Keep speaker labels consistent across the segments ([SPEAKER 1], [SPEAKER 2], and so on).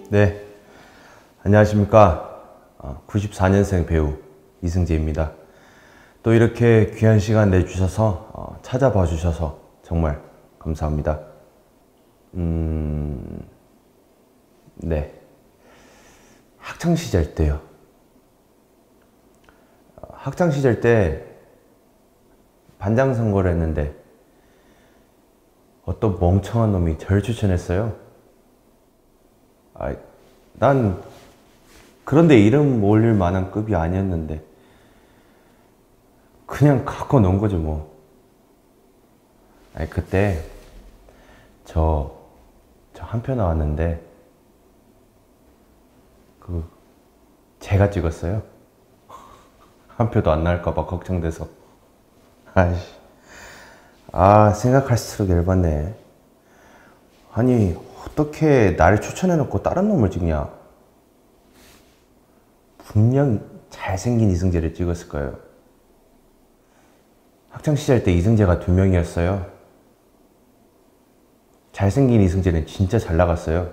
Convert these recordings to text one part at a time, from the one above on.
[SPEAKER 1] 네, 안녕하십니까. 94년생 배우 이승재입니다. 또 이렇게 귀한 시간 내주셔서 찾아봐 주셔서 정말 감사합니다. 네, 학창시절 때요. 학창시절 때 반장 선거를 했는데 어떤 멍청한 놈이 저를 추천했어요. 난 그런데 이름 올릴 만한 급이 아니었는데 그냥 갖고 논 거죠 뭐. 그때 저 한 표 나왔는데 제가 찍었어요. 한 표도 안 나올까봐 걱정돼서. 생각할수록 열받네. 아니 어떻게 나를 추천해놓고 다른 놈을 찍냐. 분명 잘생긴 이승재를 찍었을 거예요. 학창시절 때 이승재가 2명이었어요. 잘생긴 이승재는 진짜 잘 나갔어요.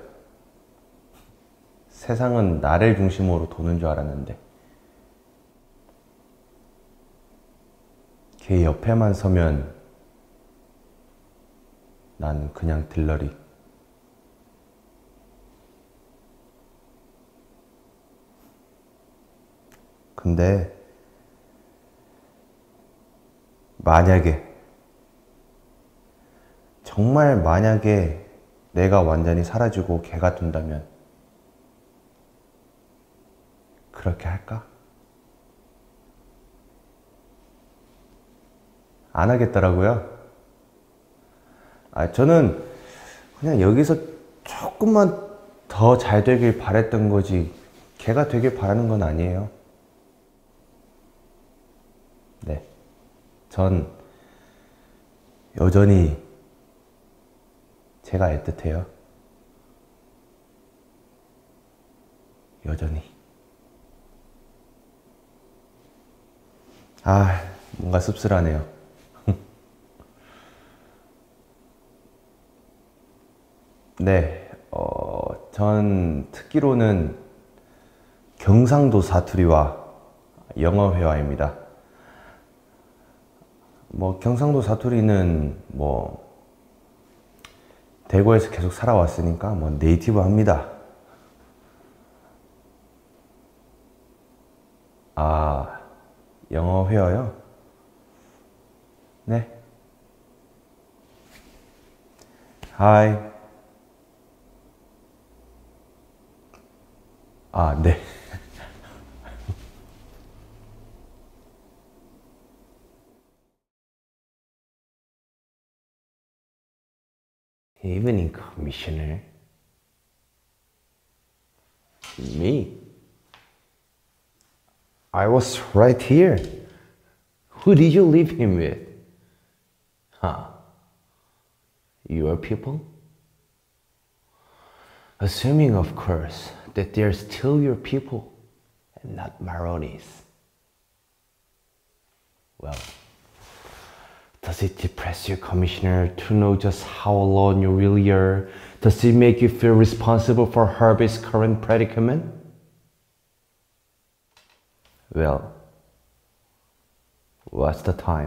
[SPEAKER 1] 세상은 나를 중심으로 도는 줄 알았는데 걔 옆에만 서면 난 그냥 들러리. 근데 정말 만약에 내가 완전히 사라지고 걔가 둔다면 그렇게 할까? 안 하겠더라고요. 저는 그냥 여기서 조금만 더 잘 되길 바랬던 거지 걔가 되길 바라는 건 아니에요. 네, 전 여전히 제가 애틋해요. 여전히. 뭔가 씁쓸하네요. 네, 전 특기로는 경상도 사투리와 영어 회화입니다. 경상도 사투리는 대구에서 계속 살아왔으니까 네이티브 합니다. 영어 회화요? 네. Hi. 네. Evening, Commissioner. Me? I was right here. Who did you leave him with? Your people? Assuming, of course, that they're still your people and not Maroni's. Well, does it depress you, Commissioner, to know just how alone you really are? Does it make you feel responsible for Harvey's current predicament? Well, what's the time?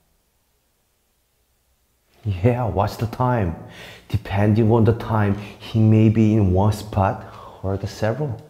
[SPEAKER 1] Yeah, what's the time? Depending on the time, he may be in one spot or the several.